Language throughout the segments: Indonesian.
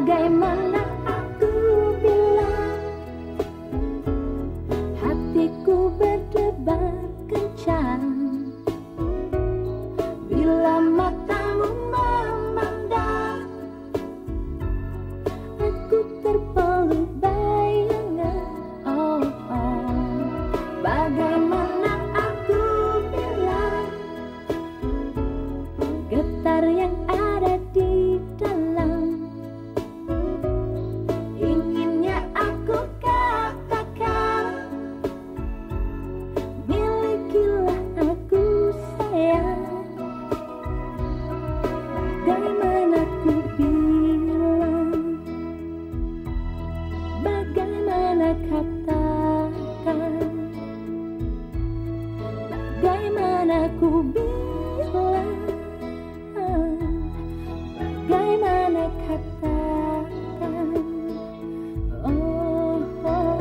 Bagaimana aku bilang, hatiku berdebar kencang bila matamu memandang. Aku terpeluk bayangan. Oh, oh. Bagaimana aku bilang, getar yang ada di dalam. Inginnya aku katakan, milikilah aku sayang. Bagaimana ku bilang, bagaimana katakan, bagaimana ku bilang, bagaimana katakan. Oh, oh.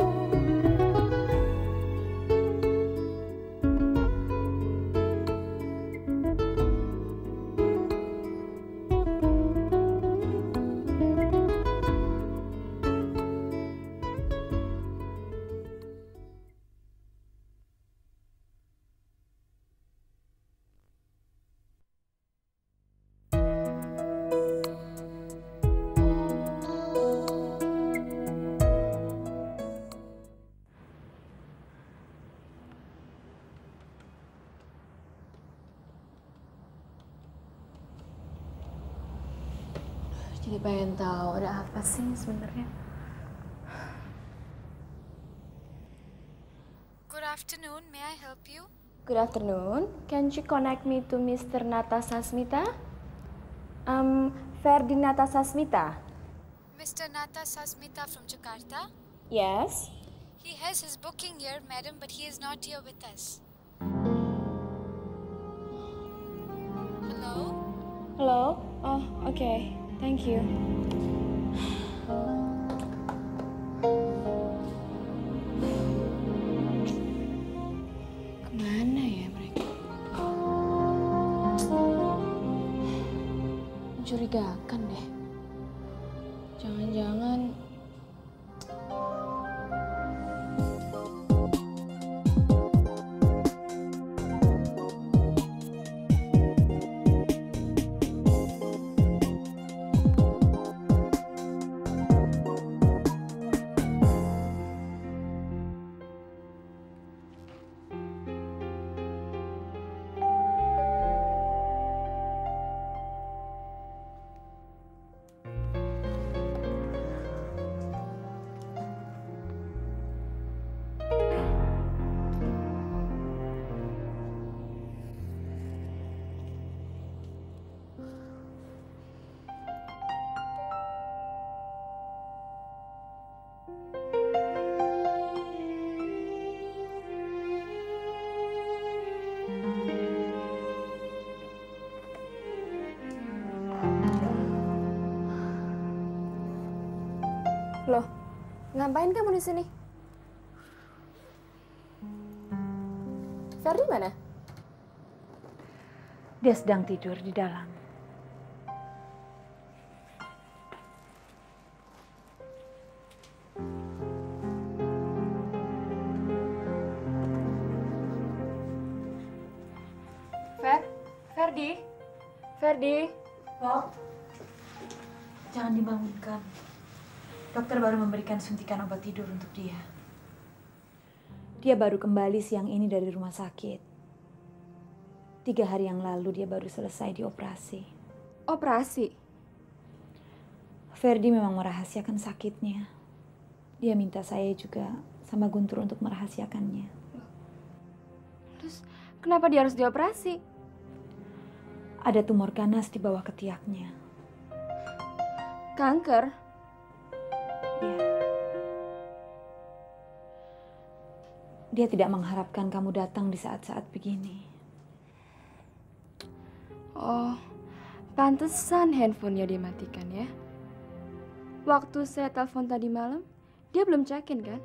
Jadi pengen tahu ada apa sih sebenarnya. Good afternoon, may I help you? Good afternoon. Can you connect me to Mr. Natasha Smita? Ferdi Natasha Smita. Mr. Nata Sasmita from Jakarta? Yes. He has his booking here, madam, but he is not here with us. Hello? Hello. Oh, okay. Thank you. Kemana ya mereka? Mencurigakan deh. Jangan-jangan Loh, ngapain kamu di sini? Ferdi mana? Dia sedang tidur di dalam. Ferdi. Bob, jangan dibangunkan. Dokter baru memberikan suntikan obat tidur untuk dia. Dia baru kembali siang ini dari rumah sakit. 3 hari yang lalu dia baru selesai dioperasi. Operasi? Ferdi memang merahasiakan sakitnya. Dia minta saya juga sama Guntur untuk merahasiakannya. Terus kenapa dia harus dioperasi? Ada tumor ganas di bawah ketiaknya. Kanker? Iya. Dia tidak mengharapkan kamu datang di saat-saat begini. Oh, pantesan handphonenya dimatikan ya. Waktu saya telepon tadi malam, dia belum check-in kan?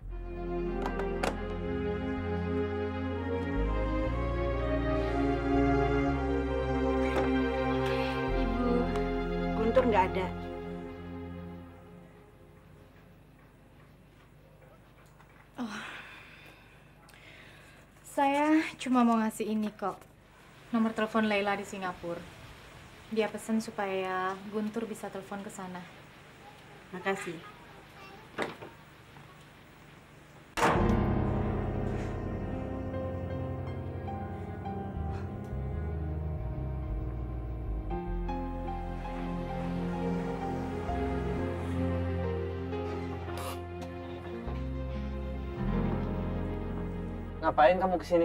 Guntur nggak ada. Saya cuma mau ngasih ini kok. Nomor telepon Laila di Singapura. Dia pesan supaya Guntur bisa telepon ke sana. Makasih. Ngapain kamu kesini?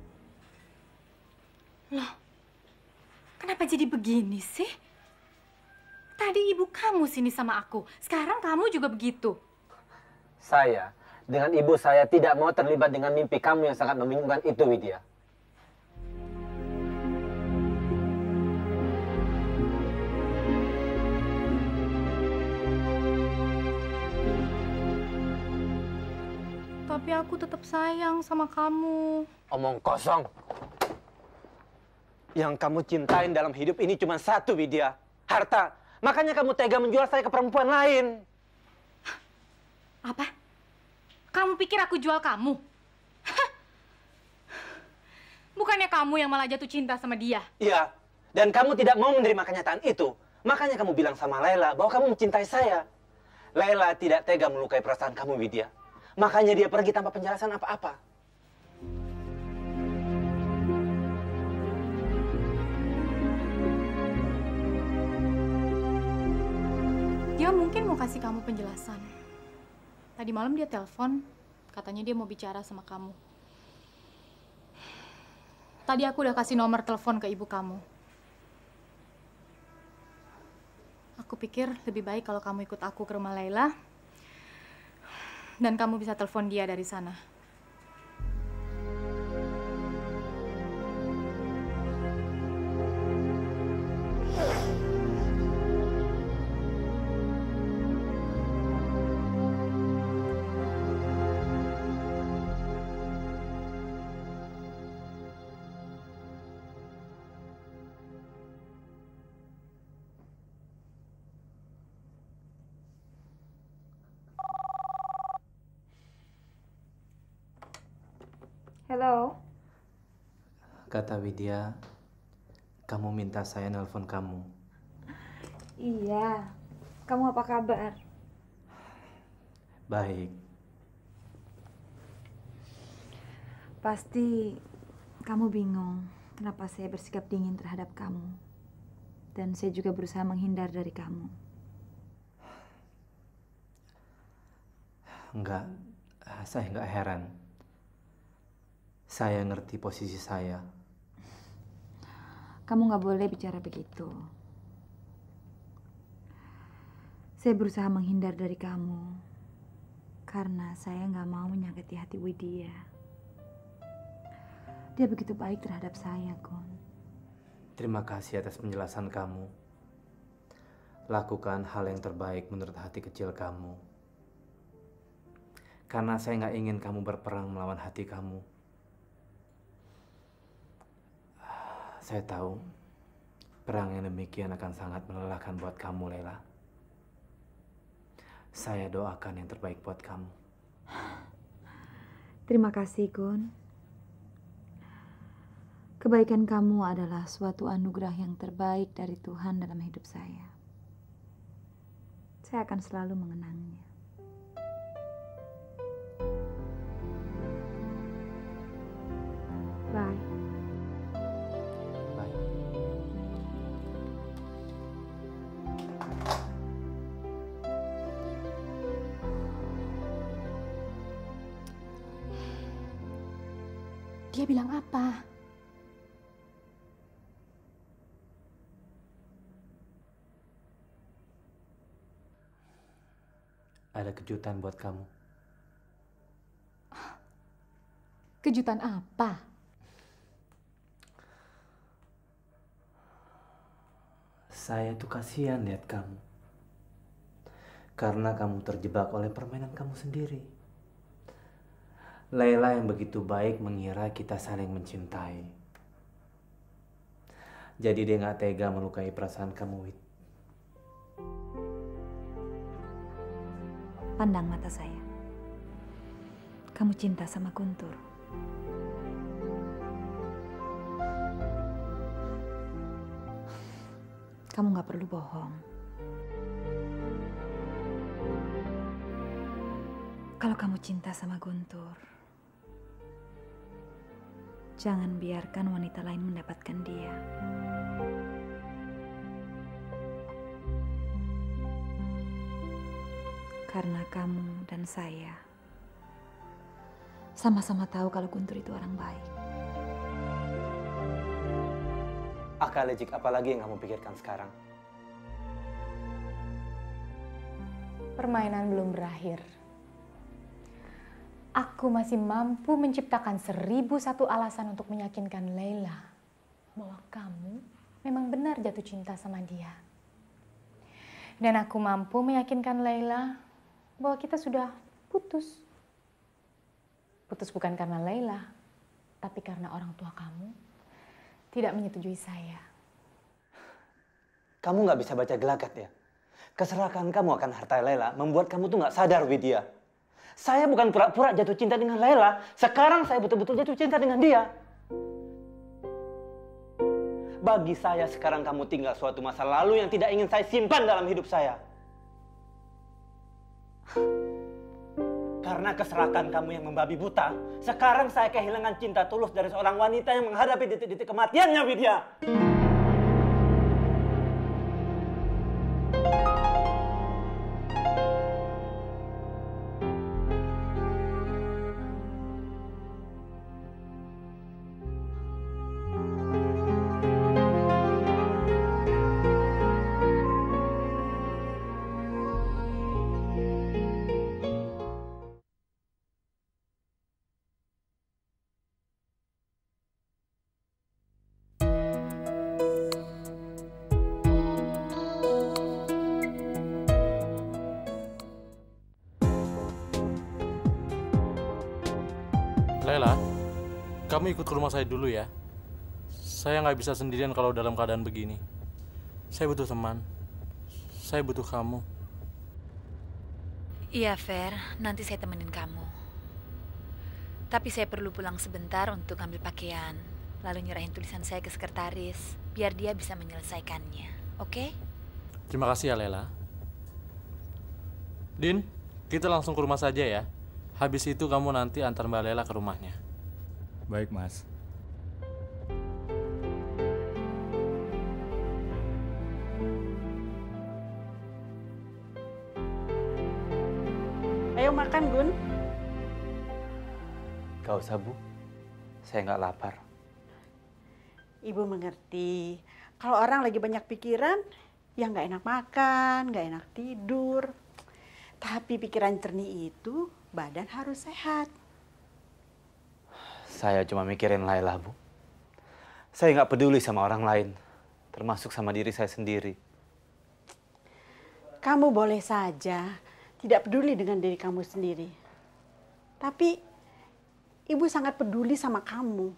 Loh, kenapa jadi begini sih? Tadi ibu kamu sini sama aku, sekarang kamu juga begitu. Saya dengan ibu saya tidak mau terlibat dengan mimpi kamu yang sangat membingungkan itu, Widya. Tapi aku tetap sayang sama kamu. Omong kosong. Yang kamu cintain dalam hidup ini cuma satu, Widya. Harta. Makanya kamu tega menjual saya ke perempuan lain. Apa? Kamu pikir aku jual kamu? Hah? Bukannya kamu yang malah jatuh cinta sama dia? Iya. Dan kamu tidak mau menerima kenyataan itu. Makanya kamu bilang sama Laila bahwa kamu mencintai saya. Laila tidak tega melukai perasaan kamu, Widya. Makanya dia pergi tanpa penjelasan apa-apa. Dia mungkin mau kasih kamu penjelasan. Tadi malam dia telepon, katanya dia mau bicara sama kamu. Tadi aku udah kasih nomor telepon ke ibu kamu. Aku pikir lebih baik kalau kamu ikut aku ke rumah Laila. Dan kamu bisa telepon dia dari sana. Halo. Kata Widya, kamu minta saya nelpon kamu. Iya. Kamu apa kabar? Baik. Pasti kamu bingung kenapa saya bersikap dingin terhadap kamu. Dan saya juga berusaha menghindar dari kamu. Enggak, saya enggak heran. Saya ngerti posisi saya. Kamu nggak boleh bicara begitu. Saya berusaha menghindar dari kamu. Karena saya nggak mau menyakiti hati Widya. Dia begitu baik terhadap saya, Gun. Terima kasih atas penjelasan kamu. Lakukan hal yang terbaik menurut hati kecil kamu. Karena saya nggak ingin kamu berperang melawan hati kamu. Saya tahu perang yang demikian akan sangat melelahkan buat kamu, Laila. Saya doakan yang terbaik buat kamu. Terima kasih, Gun. Kebaikan kamu adalah suatu anugerah yang terbaik dari Tuhan dalam hidup saya. Saya akan selalu mengenangnya. Bye. Baik. Dia bilang apa? Ada kejutan buat kamu. Kejutan apa? Saya tuh kasihan lihat kamu. Karena kamu terjebak oleh permainan kamu sendiri. Laila yang begitu baik mengira kita saling mencintai. Jadi dia nggak tega melukai perasaan kamu, Wid. Pandang mata saya. Kamu cinta sama Guntur. Kamu gak perlu bohong. Kalau kamu cinta sama Guntur, jangan biarkan wanita lain mendapatkan dia. Karena kamu dan saya sama-sama tahu kalau Guntur itu orang baik. Akal licik apalagi yang kamu pikirkan sekarang? Permainan belum berakhir. Aku masih mampu menciptakan 1001 alasan untuk meyakinkan Laila bahwa kamu memang benar jatuh cinta sama dia. Dan aku mampu meyakinkan Laila bahwa kita sudah putus. Putus bukan karena Laila, tapi karena orang tua kamu tidak menyetujui saya. Kamu nggak bisa baca gelagat ya? Keserakahan kamu akan harta Laila membuat kamu tuh nggak sadar, Widya. Saya bukan pura-pura jatuh cinta dengan Laila. Sekarang saya betul-betul jatuh cinta dengan dia. Bagi saya sekarang kamu tinggal suatu masa lalu yang tidak ingin saya simpan dalam hidup saya. Karena keserakahan kamu yang membabi buta, sekarang saya kehilangan cinta tulus dari seorang wanita yang menghadapi detik-detik kematiannya, Widya. Laila, kamu ikut ke rumah saya dulu ya. Saya nggak bisa sendirian kalau dalam keadaan begini. Saya butuh teman. Saya butuh kamu. Iya, Fer. Nanti saya temenin kamu. Tapi saya perlu pulang sebentar untuk ambil pakaian. Lalu nyerahin tulisan saya ke sekretaris. Biar dia bisa menyelesaikannya. Oke? Terima kasih ya, Laila. Din, kita langsung ke rumah saja ya. Habis itu kamu nanti antar Mbak Laila ke rumahnya. Baik, Mas. Ayo makan, Gun. Gak usah, Bu. Saya nggak lapar. Ibu mengerti. Kalau orang lagi banyak pikiran, ya nggak enak makan, nggak enak tidur. Tapi pikiran jernih itu, badan harus sehat. Saya cuma mikirin Laila, Bu. Saya nggak peduli sama orang lain, termasuk sama diri saya sendiri. Kamu boleh saja tidak peduli dengan diri kamu sendiri. Tapi, Ibu sangat peduli sama kamu.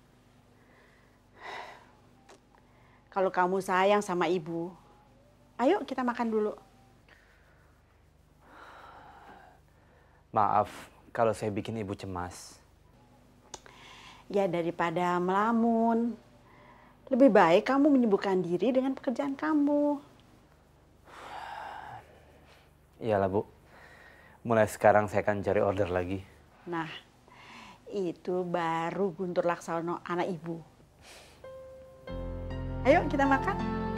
Kalau kamu sayang sama Ibu, ayo kita makan dulu. Maaf kalau saya bikin Ibu cemas. Ya daripada melamun, lebih baik kamu menyibukkan diri dengan pekerjaan kamu. Iyalah, Bu. Mulai sekarang saya akan cari order lagi. Nah, itu baru Guntur Laksono, anak Ibu. Ayo kita makan.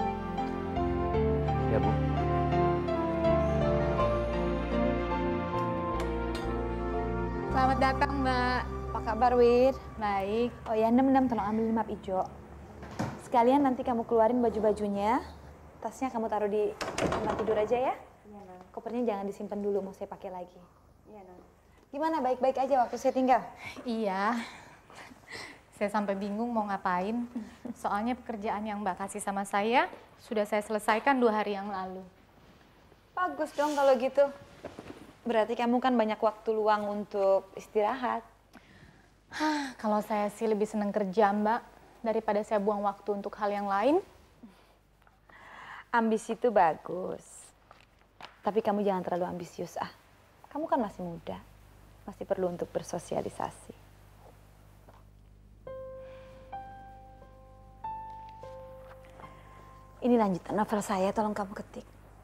Ya, Bu. Selamat datang, Mbak. Apa kabar, Wir? Baik. Oh ya, Nem, tolong ambil map hijau. Sekalian nanti kamu keluarin baju-bajunya. Tasnya kamu taruh di kamar tidur aja ya. Iya, Non. Kopernya jangan disimpan dulu, mau saya pakai lagi. Iya, Non. Gimana, baik-baik aja waktu saya tinggal? Iya. Saya sampai bingung mau ngapain. Soalnya pekerjaan yang Mbak kasih sama saya sudah saya selesaikan 2 hari yang lalu. Bagus dong kalau gitu. Berarti kamu kan banyak waktu luang untuk istirahat. Kalau saya sih lebih senang kerja, Mbak, daripada saya buang waktu untuk hal yang lain. Ambisi itu bagus. Tapi kamu jangan terlalu ambisius, ah. Kamu kan masih muda, masih perlu untuk bersosialisasi. Ini lanjutan novel saya, tolong kamu ketik.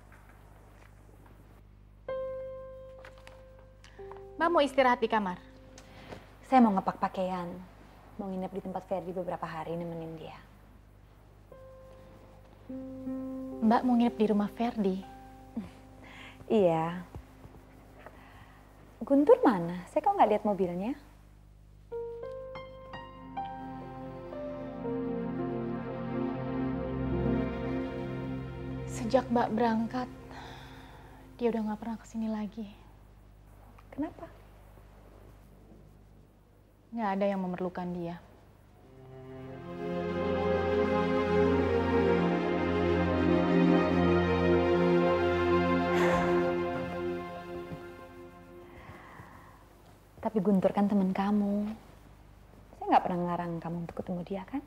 Mbak mau istirahat di kamar? Saya mau ngepak pakaian, mau nginep di tempat Ferdi beberapa hari nemenin dia. Mbak mau nginep di rumah Ferdi? Iya. Guntur mana? Saya kok nggak lihat mobilnya? Sejak Mbak berangkat, dia udah nggak pernah kesini lagi. Kenapa? Nggak ada yang memerlukan dia. Tapi Guntur kan teman kamu. Saya nggak pernah ngelarang kamu untuk ketemu dia kan?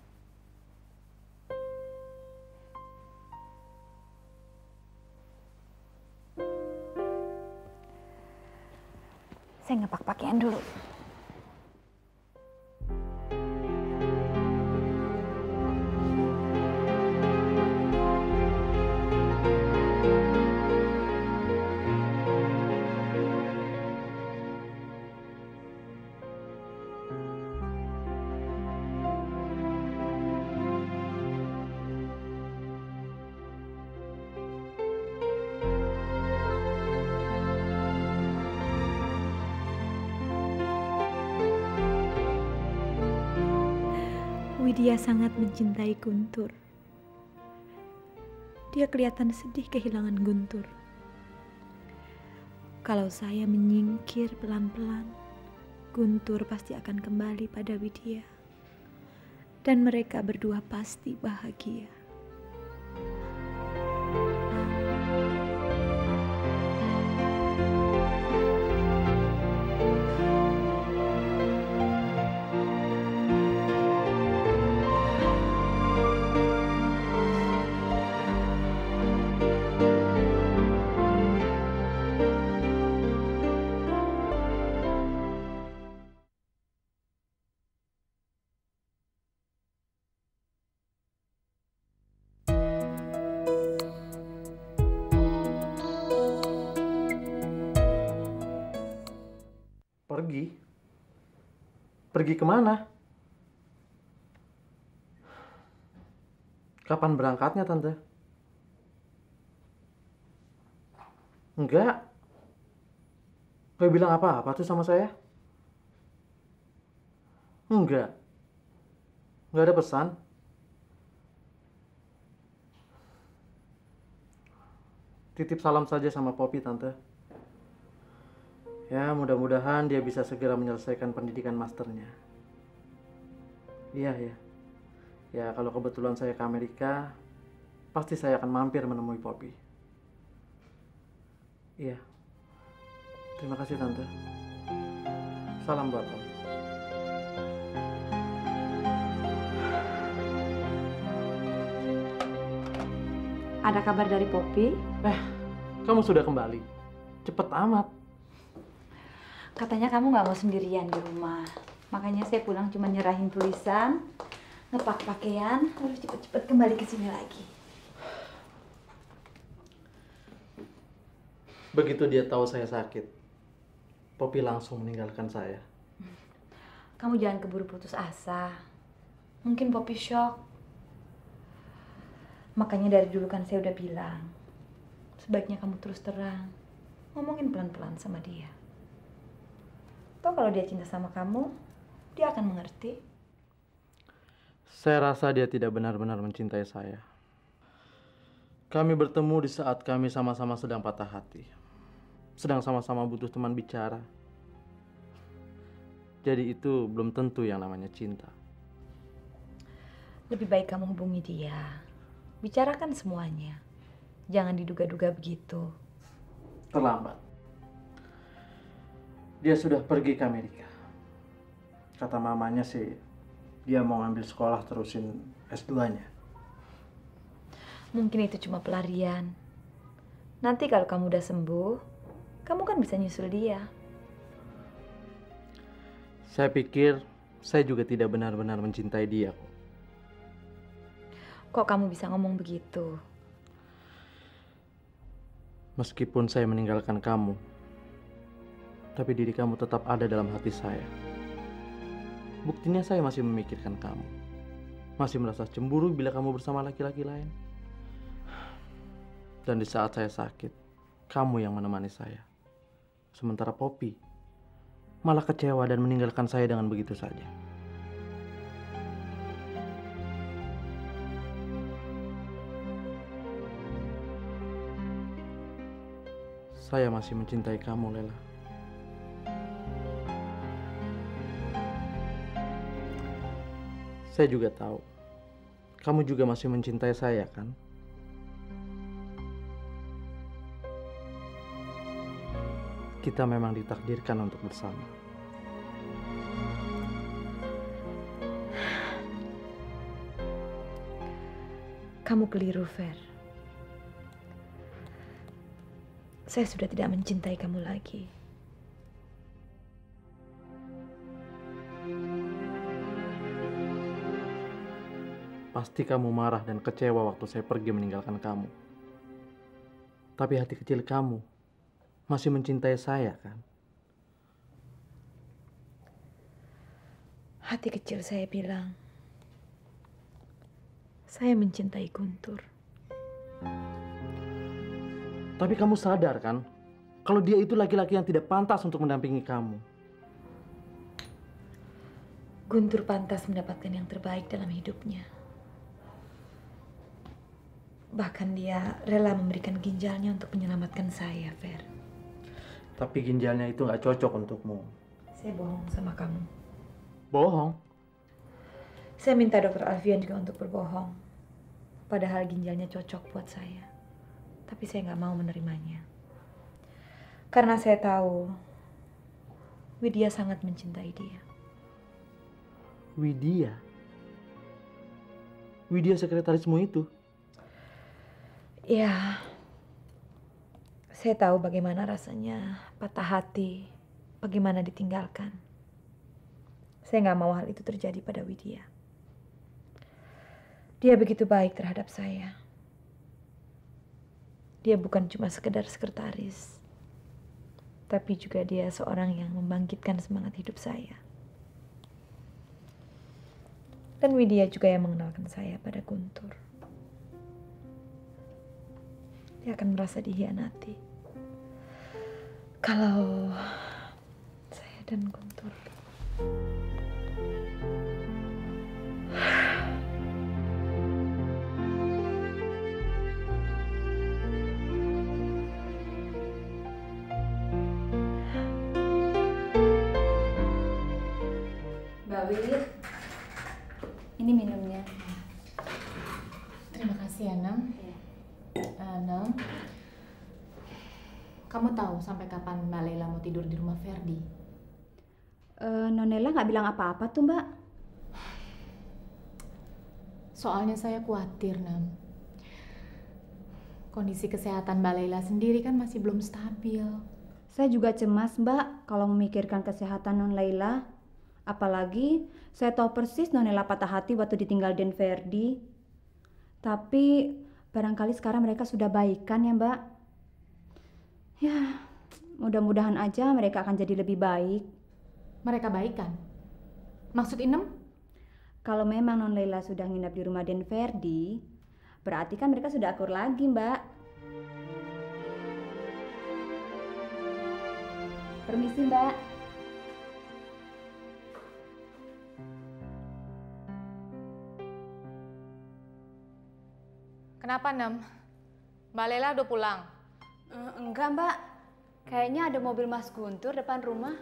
Saya ngepak pakaian dulu. Widya sangat mencintai Guntur. Dia kelihatan sedih kehilangan Guntur. Kalau saya menyingkir pelan-pelan, Guntur pasti akan kembali pada Widya. Dan mereka berdua pasti bahagia. Pergi? Pergi kemana? Kapan berangkatnya, Tante? Enggak. Nggak bilang apa-apa tuh sama saya? Enggak. Nggak ada pesan. Titip salam saja sama Poppy, Tante. Ya, mudah-mudahan dia bisa segera menyelesaikan pendidikan masternya. Iya, ya. Ya, kalau kebetulan saya ke Amerika, pasti saya akan mampir menemui Poppy. Iya. Terima kasih, Tante. Salam buat Poppy. Ada kabar dari Poppy? Kamu sudah kembali. Cepet amat. Katanya kamu nggak mau sendirian di rumah. Makanya saya pulang cuma nyerahin tulisan, ngepak pakaian, terus cepet-cepet kembali ke sini lagi. Begitu dia tahu saya sakit, Poppy langsung meninggalkan saya. Kamu jangan keburu putus asa. Mungkin Poppy shock. Makanya dari dulu kan saya udah bilang, sebaiknya kamu terus terang, ngomongin pelan-pelan sama dia. Toh kalau dia cinta sama kamu, dia akan mengerti. Saya rasa dia tidak benar-benar mencintai saya. Kami bertemu di saat kami sama-sama sedang patah hati. Sedang sama-sama butuh teman bicara. Jadi itu belum tentu yang namanya cinta. Lebih baik kamu hubungi dia. Bicarakan semuanya. Jangan diduga-duga begitu. Terlambat. Dia sudah pergi ke Amerika. Kata mamanya sih, dia mau ngambil sekolah terusin S2-nya. Mungkin itu cuma pelarian. Nanti kalau kamu udah sembuh, kamu kan bisa nyusul dia. Saya pikir saya juga tidak benar-benar mencintai dia kok. Kok kamu bisa ngomong begitu? Meskipun saya meninggalkan kamu, tapi diri kamu tetap ada dalam hati saya. Buktinya saya masih memikirkan kamu. Masih merasa cemburu bila kamu bersama laki-laki lain. Dan di saat saya sakit, kamu yang menemani saya. Sementara Poppy malah kecewa dan meninggalkan saya dengan begitu saja. Saya masih mencintai kamu, Lela. Saya juga tahu, kamu juga masih mencintai saya, kan? Kita memang ditakdirkan untuk bersama. Kamu keliru, Fer. Saya sudah tidak mencintai kamu lagi. Pasti kamu marah dan kecewa waktu saya pergi meninggalkan kamu. Tapi hati kecil kamu masih mencintai saya, kan? Hati kecil saya bilang, saya mencintai Guntur. Tapi kamu sadar, kan? Kalau dia itu laki-laki yang tidak pantas untuk mendampingi kamu. Guntur pantas mendapatkan yang terbaik dalam hidupnya. Bahkan dia rela memberikan ginjalnya untuk menyelamatkan saya, Fer. Tapi ginjalnya itu nggak cocok untukmu. Saya bohong sama kamu. Bohong? Saya minta Dokter Alfian juga untuk berbohong. Padahal ginjalnya cocok buat saya. Tapi saya nggak mau menerimanya. Karena saya tahu Widya sangat mencintai dia. Widya? Widya sekretarismu itu? Ya, saya tahu bagaimana rasanya patah hati, bagaimana ditinggalkan. Saya nggak mau hal itu terjadi pada Widya. Dia begitu baik terhadap saya. Dia bukan cuma sekedar sekretaris, tapi juga dia seorang yang membangkitkan semangat hidup saya. Dan Widya juga yang mengenalkan saya pada Guntur. Dia akan merasa dihianati kalau saya dan Guntur. Mbak Wit, ini minumnya. Terima kasih ya, Nam. Nam, kamu tahu sampai kapan Mbak Laila mau tidur di rumah Ferdi? Nonella nggak bilang apa-apa tuh, Mbak. Soalnya saya khawatir, Nam. Kondisi kesehatan Mbak Laila sendiri kan masih belum stabil. Saya juga cemas, Mbak, kalau memikirkan kesehatan Non Laila. Apalagi saya tahu persis Nonella patah hati waktu ditinggal Den Ferdi. Tapi barangkali sekarang mereka sudah baikan ya, Mbak. Ya, mudah-mudahan aja mereka akan jadi lebih baik. Mereka baikan? Maksud Inem? Kalau memang Non Laila sudah nginap di rumah Den Ferdi, berarti kan mereka sudah akur lagi, Mbak. Permisi, Mbak. Kenapa, Nem? Mbak Laila udah pulang? Enggak, Mbak. Kayaknya ada mobil Mas Guntur depan rumah.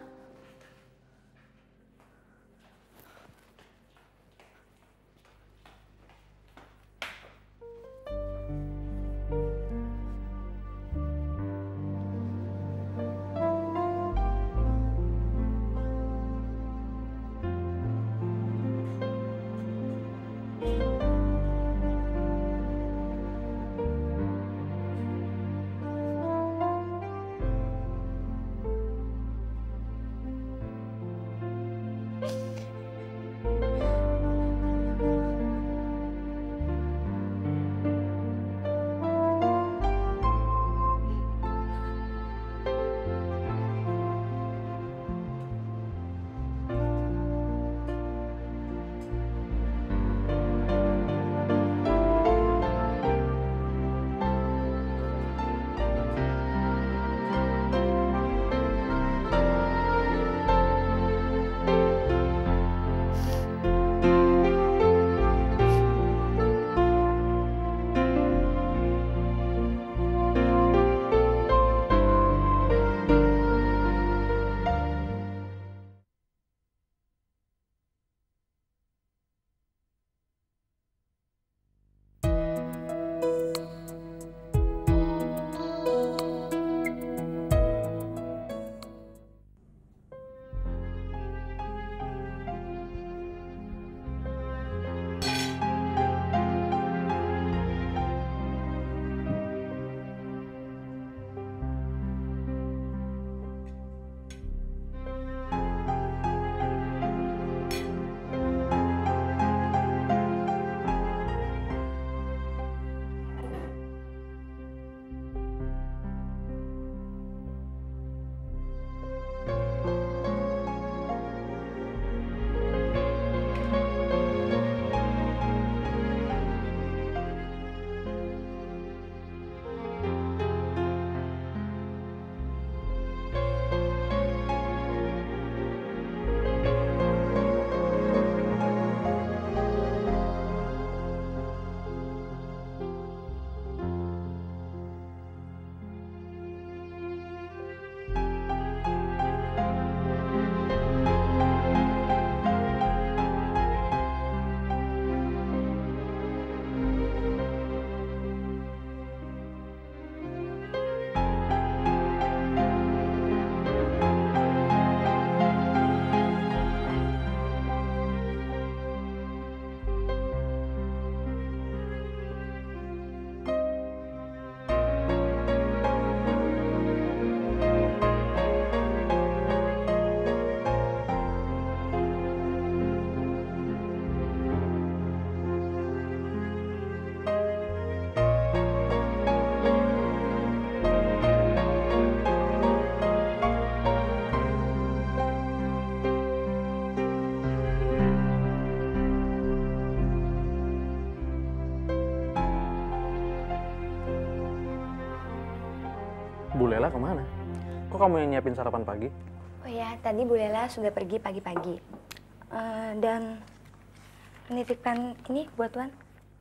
Bu Lela kemana? Kok kamu yang nyiapin sarapan pagi? Oh ya, tadi Bu Lela sudah pergi pagi-pagi. Dan menitipkan ini buat Tuan.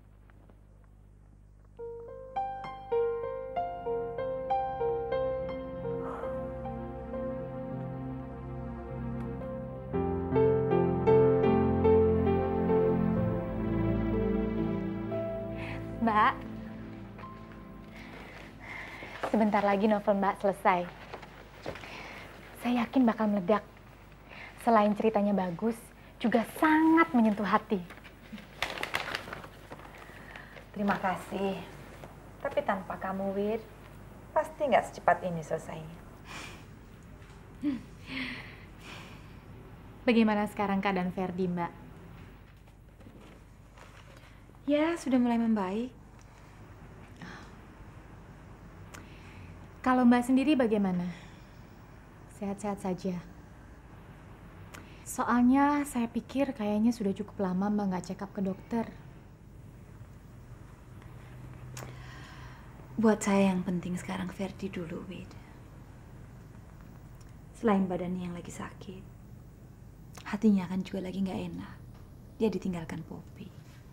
Mbak, sebentar lagi novel Mbak selesai. Saya yakin bakal meledak. Selain ceritanya bagus, juga sangat menyentuh hati. Terima kasih. Tapi tanpa kamu, Wir, pasti nggak secepat ini selesainya. Bagaimana sekarang keadaan Ferdi, Mbak? Ya, sudah mulai membaik. Kalau Mbak sendiri bagaimana? Sehat-sehat saja? Soalnya saya pikir kayaknya sudah cukup lama Mbak nggak check up ke dokter. Buat saya yang penting sekarang Ferdi dulu, Wid. Selain badannya yang lagi sakit, hatinya kan juga lagi nggak enak. Dia ditinggalkan Poppy.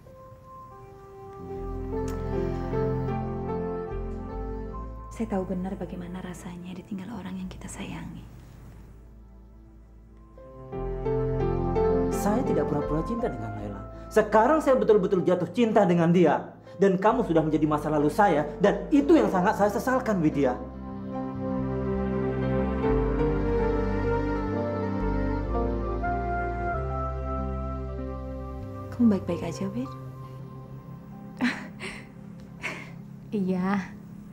Saya tahu benar bagaimana rasanya ditinggal orang yang kita sayangi. Saya tidak pura-pura cinta dengan Laila. Sekarang saya betul-betul jatuh cinta dengan dia. Dan kamu sudah menjadi masa lalu saya. Dan itu yang sangat saya sesalkan, Widya. Kamu baik-baik aja, Wid? Iya.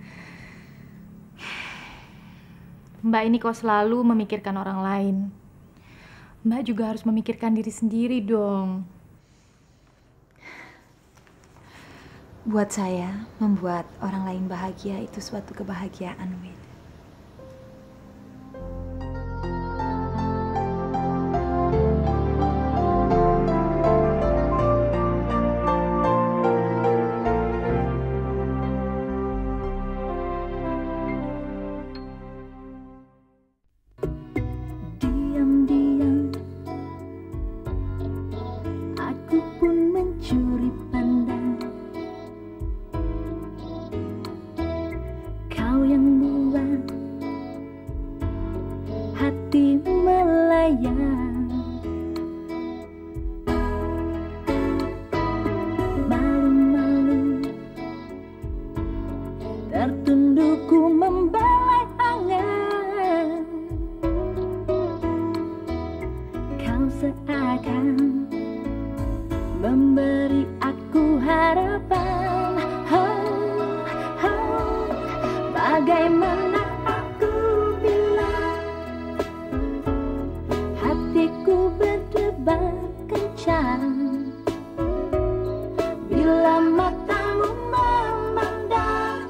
Mbak ini kok selalu memikirkan orang lain. Mbak juga harus memikirkan diri sendiri dong. Buat saya, membuat orang lain bahagia itu suatu kebahagiaan, Wid. Diam-diam aku pun mencuri pandang kau yang buat hati melayang. Malu-malu tertunduk ku membelai angan. Kau seakan memberi aku harapan. Oh, oh, bagaimana aku bilang hatiku berdebar kencang bila matamu memandang.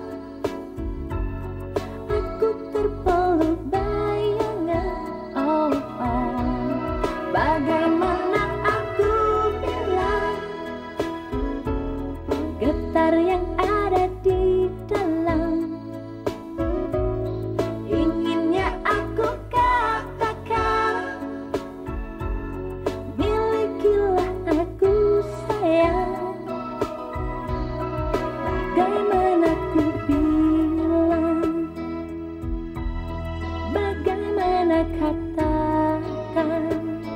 Aku terpeluk bayangan. Oh, oh, bagaimana aku bilang getar yang ada di dalam. Inginnya aku katakan, milikilah aku sayang. Bagaimana ku bilang, bagaimana katakan,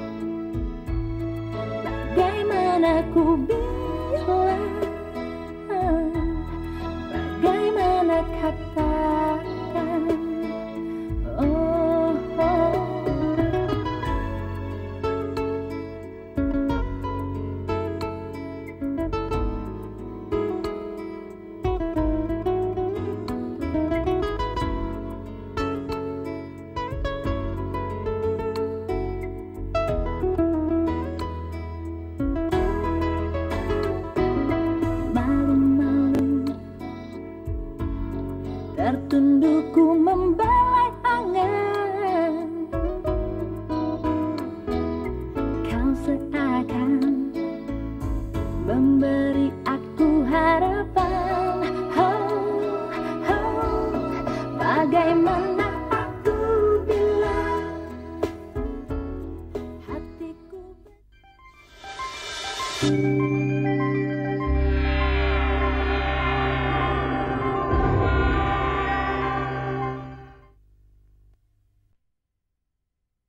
bagaimana ku bilang, bagaimana katakan. Oh, oh. Malu-malu tertunduk ku membelai angan. Kau seakan memberi aku harapan. Oh, oh, bagai bagaimana